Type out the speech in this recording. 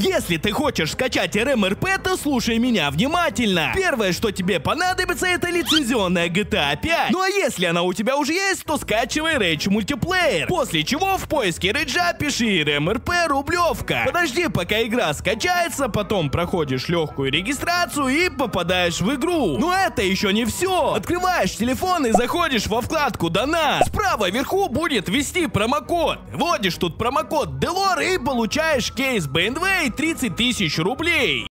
Если ты хочешь скачать РМРП, то слушай меня внимательно. Первое, что тебе понадобится, это лицензионная GTA 5. Ну а если она у тебя уже есть, то скачивай Rage мультиплеер. После чего в поиске Rage пиши РМРП рублевка. Подожди, пока игра скачается, потом проходишь легкую регистрацию и попадаешь в игру. Но это еще не все. Открываешь телефон и заходишь во вкладку Донат. Справа вверху будет ввести промокод. Вводишь тут промокод Делор и получаешь кейс BMW 30 000 рублей.